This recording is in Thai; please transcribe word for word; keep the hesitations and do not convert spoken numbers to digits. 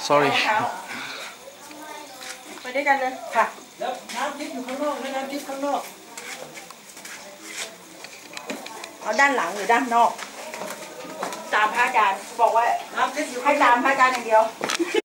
sorry ไปด้วยกันเลยค่ะแล้วน้ำทิพย์อยู่ข้างนอกและน้ำทิพย์ข้างนอกเอาด้านหลังหรือด้านนอกตามพระอาจารย์บอกว่าน้ำทิพย์อยู่ให้ตามพระอาจารย์อย่างเดียว